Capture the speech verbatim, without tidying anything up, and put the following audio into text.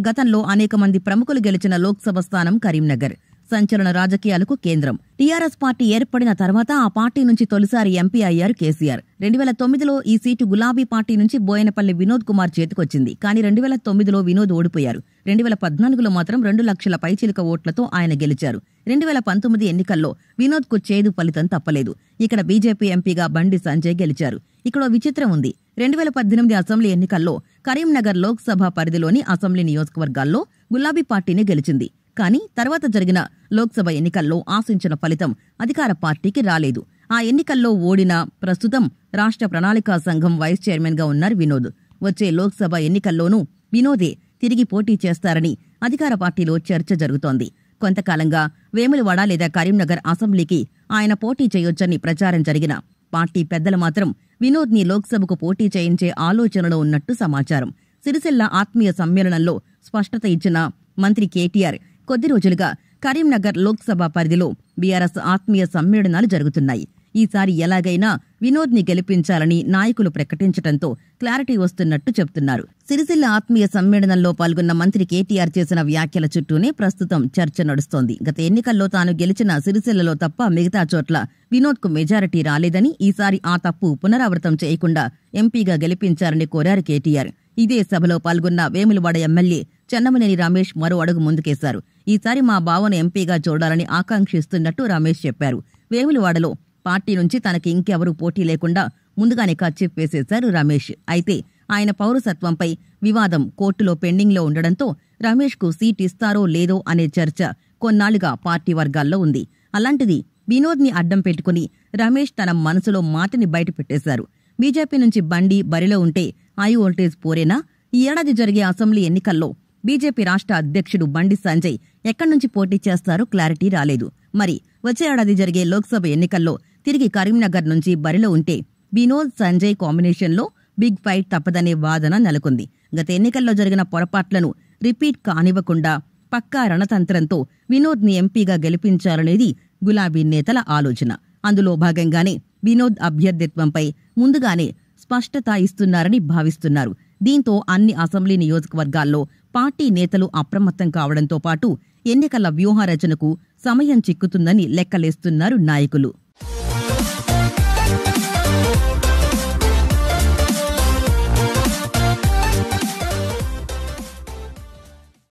గతంలో అనేక మంది ప్రముఖులు గెలిచిన లోక్సభ స్థానం కరీంనగర్. సంచలన రాజకీయాలకు కేంద్రం. టీఆర్ఎస్ పార్టీ ఏర్పడిన తర్వాత ఆ పార్టీ నుంచి తొలిసారి ఎంపీ అయ్యారు కేసీఆర్. రెండు వేల తొమ్మిదిలో ఈ సీటు గులాబీ పార్టీ నుంచి బోయనపల్లి వినోద్ కుమార్ చేతికొచ్చింది. కానీ రెండు వేల తొమ్మిదిలో వినోద్ ఓడిపోయారు. రెండు వేల పద్నాలుగులో మాత్రం రెండు లక్షల పైచిలుక ఓట్లతో ఆయన గెలిచారు. రెండు వేల పంతొమ్మిది ఎన్నికల్లో వినోద్ కు చేదు ఫలితం తప్పలేదు. ఇక్కడ బీజేపీ ఎంపీగా బండి సంజయ్ గెలిచారు. ఇక్కడ విచిత్రం ఉంది. రెండు వేల పద్దెనిమిది అసెంబ్లీ ఎన్నికల్లో కరీంనగర్ లోక్సభ పరిధిలోని అసెంబ్లీ నియోజకవర్గాల్లో గులాబీ పార్టీనే గెలిచింది. కానీ తర్వాత జరిగిన లోక్సభ ఎన్నికల్లో ఆశించిన ఫలితం అధికార పార్టీకి రాలేదు. ఆ ఎన్నికల్లో ఓడిన ప్రస్తుతం రాష్ట్ర ప్రణాళికా సంఘం వైస్ చైర్మన్ గా ఉన్నారు వినోద్. వచ్చే లోక్సభ ఎన్నికల్లోనూ వినోదే తిరిగి పోటీ చేస్తారని అధికార పార్టీలో చర్చ జరుగుతోంది. కొంతకాలంగా వేములవాడ లేదా కరీంనగర్ అసెంబ్లీకి ఆయన పోటీ చేయొచ్చని ప్రచారం జరిగిన పార్టీ పెద్దలు మాత్రం వినోద్ ని లోక్సభకు పోటీ చేయించే ఆలోచనలో ఉన్నట్టు సమాచారం. సిరిసిల్ల ఆత్మీయ సమ్మేళనంలో స్పష్టత ఇచ్చిన మంత్రి కేటీఆర్ కొద్ది రోజులుగా కరీంనగర్ లోక్సభ పరిధిలో బీఆర్ఎస్ ఆత్మీయ సమ్మేళనాలు జరుగుతున్నాయి. ఈసారి ఎలాగైనా వినోద్ ని గెలిపించాలని నాయకులు ప్రకటించడంతో క్లారిటీ వస్తున్నట్టు చెబుతున్నారు. సిరిసిల్ల ఆత్మీయ సమ్మేళనంలో పాల్గొన్న మంత్రి కేటీఆర్ చేసిన వ్యాఖ్యల చుట్టూనే ప్రస్తుతం చర్చ నడుస్తోంది. గత ఎన్నికల్లో తాను గెలిచిన సిరిసిల్లలో తప్ప మిగతా చోట్ల వినోద్ కు మెజారిటీ రాలేదని, ఈసారి ఆ తప్పు పునరావృతం చేయకుండా ఎంపీగా గెలిపించాలని కోరారు కేటీఆర్. ఇదే సభలో పాల్గొన్న వేములవాడ ఎమ్మెల్యే చెన్నమనేని రమేష్ మరో అడుగు ముందుకేశారు. ఈసారి మా బావను ఎంపీగా చూడాలని ఆకాంక్షిస్తున్నట్టు రమేష్ చెప్పారు. వేములవాడలో పార్టీ నుంచి తనకి ఇంకెవరూ పోటీ లేకుండా ముందుగానే కచ్చిప్ వేసేశారు రమేష్. అయితే ఆయన పౌరసత్వంపై వివాదం కోర్టులో పెండింగ్లో ఉండడంతో రమేష్ కు సీట్ ఇస్తారో లేదో అనే చర్చ కొన్నాళ్లుగా పార్టీ వర్గాల్లో ఉంది. అలాంటిది వినోద్ ని అడ్డం పెట్టుకుని రమేష్ తన మనసులో మాటని బయటపెట్టేశారు. బీజేపీ నుంచి బండి బరిలో ఉంటే హై వోల్టేజ్ పోరేనా? ఈ ఏడాది జరిగే అసెంబ్లీ ఎన్నికల్లో బీజేపీ రాష్ట్ర అధ్యక్షుడు బండి సంజయ్ ఎక్కడి నుంచి పోటీ చేస్తారో క్లారిటీ రాలేదు. మరి వచ్చే ఏడాది జరిగే లోక్సభ ఎన్నికల్లో తిరిగి కరీంనగర్ నుంచి బరిలో ఉంటే వినోద్ సంజయ్ కాంబినేషన్లో బిగ్ ఫైట్ తప్పదనే వాదన నెలకొంది. గత ఎన్నికల్లో జరిగిన పొరపాట్లను రిపీట్ కానివ్వకుండా పక్కా రణతంత్రంతో వినోద్ ని ఎంపీగా గెలిపించాలనేది గులాబీ నేతల ఆలోచన. అందులో భాగంగానే వినోద్ అభ్యర్థిత్వంపై ముందుగానే స్పష్టత ఇస్తున్నారని భావిస్తున్నారు. దీంతో అన్ని అసెంబ్లీ నియోజకవర్గాల్లో పార్టీ నేతలు అప్రమత్తం కావడంతో పాటు ఎన్నికల వ్యూహరచనకు సమయం చిక్కుతుందని లెక్కలేస్తున్నారు నాయకులు.